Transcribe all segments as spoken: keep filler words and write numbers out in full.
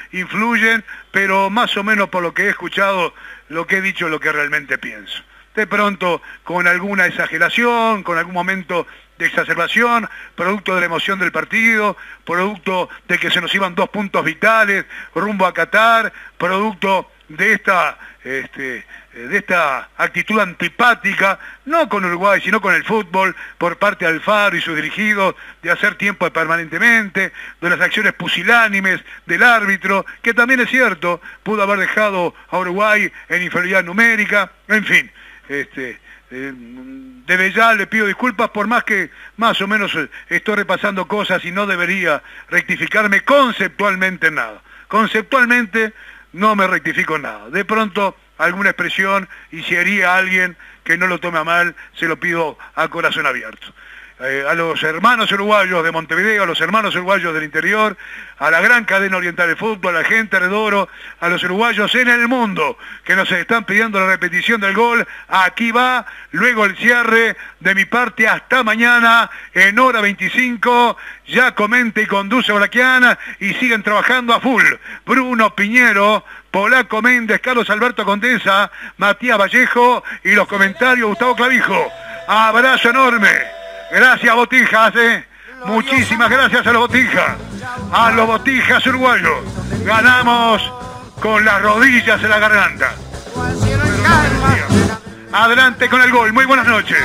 influyen, pero más o menos por lo que he escuchado, lo que he dicho, lo que realmente pienso. De pronto, con alguna exageración, con algún momento de exacerbación, producto de la emoción del partido, producto de que se nos iban dos puntos vitales rumbo a Qatar, producto de esta, este, de esta actitud antipática, no con Uruguay, sino con el fútbol, por parte de Alfaro y sus dirigidos, de hacer tiempo permanentemente, de las acciones pusilánimes del árbitro, que también es cierto, pudo haber dejado a Uruguay en inferioridad numérica, en fin. Este, eh, desde ya le pido disculpas por más que más o menos estoy repasando cosas y no debería rectificarme conceptualmente en nada. Conceptualmente no me rectifico en nada. De pronto alguna expresión y si hería a alguien que no lo tome a mal, se lo pido a corazón abierto. Eh, a los hermanos uruguayos de Montevideo, a los hermanos uruguayos del interior, a la gran cadena oriental de fútbol, a la gente de Oro, a los uruguayos en el mundo que nos están pidiendo la repetición del gol. Aquí va, luego el cierre de mi parte. Hasta mañana en hora veinticinco. Ya comenta y conduce Olaquiana y siguen trabajando a full Bruno Piñero, Polaco Méndez, Carlos Alberto Condesa, Matías Vallejo y los comentarios Gustavo Clavijo. Abrazo enorme. Gracias, Botijas, eh. Muchísimas gracias a los Botijas, a los Botijas uruguayos. Ganamos con las rodillas en la garganta. Adelante con el gol, muy buenas noches.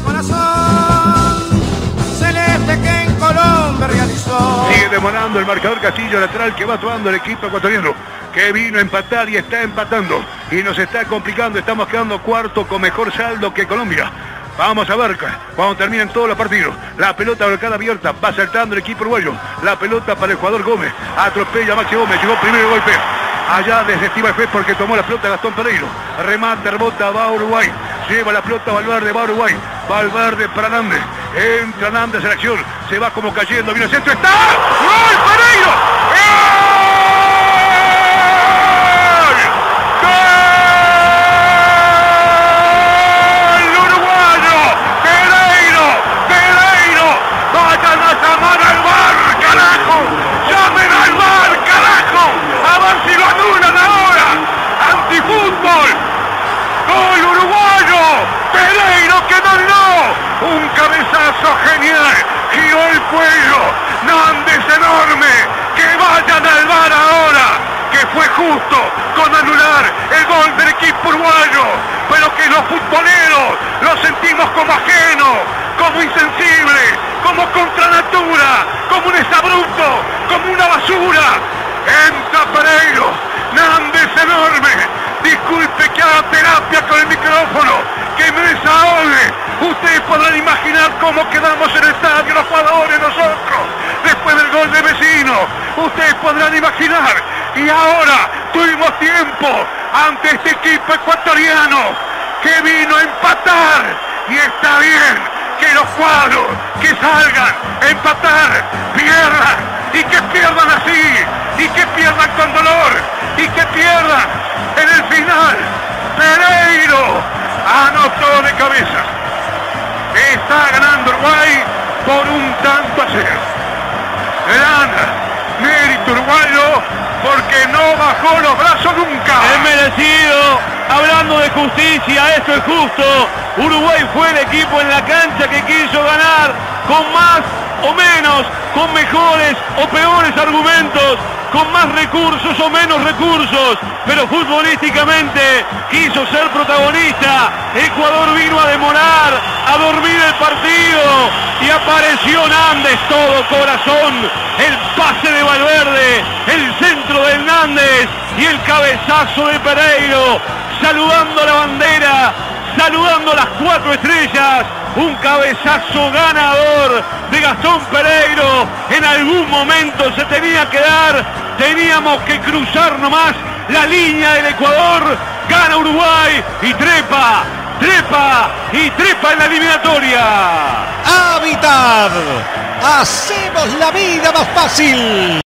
Sigue demorando el marcador Castillo, lateral que va actuando el equipo ecuatoriano, que vino a empatar y está empatando y nos está complicando. Estamos quedando cuarto con mejor saldo que Colombia. Vamos a ver cuando terminen todos los partidos. La pelota volcada abierta, va saltando el equipo uruguayo. La pelota para el jugador Gómez, atropella a Maxi Gómez, llegó primero el golpe. Allá desde Estiva F porque tomó la pelota Gastón Pereiro. Remate, rebota, va a Uruguay. Lleva la pelota Valverde, va a Uruguay. Valverde para Nández. Entra Nández en acción. Se va como cayendo, viene el centro, ¡está! ¡Gol Pereiro! ¡Gol! Un cabezazo genial, giró el cuello, Nández enorme, que vayan al V A R ahora, que fue justo con anular el gol del equipo uruguayo, pero que los futboleros lo sentimos como ajenos, como insensibles, como contra natura, como un exabrupto, como una basura. Entra Pereiro, Nández enorme, disculpe que haga terapia con el micrófono, que me desahogue. Ustedes podrán imaginar cómo quedamos en el estadio los jugadores nosotros, después del gol de Vecino. Ustedes podrán imaginar. Y ahora tuvimos tiempo ante este equipo ecuatoriano que vino a empatar. Y está bien que los cuadros que salgan a empatar pierdan. Y que pierdan así. Y que pierdan con dolor. Y que pierdan en el final. Pereiro anotó de cabeza. Está ganando Uruguay por un tanto a cero. Gran mérito uruguayo porque no bajó los brazos nunca. Es merecido. Hablando de justicia, esto es justo. Uruguay fue el equipo en la cancha que quiso ganar con más o menos, con mejores o peores argumentos, con más recursos o menos recursos, pero futbolísticamente quiso ser protagonista. Ecuador vino a demorar, a dormir el partido y apareció Nández, todo corazón, el pase de Valverde, el centro de Nández y el cabezazo de Pereiro, saludando la bandera, saludando las cuatro estrellas. Un cabezazo ganador de Gastón Pereiro. En algún momento se tenía que dar. Teníamos que cruzar nomás la línea del Ecuador. Gana Uruguay y trepa, trepa y trepa en la eliminatoria. Hábitat. Hacemos la vida más fácil.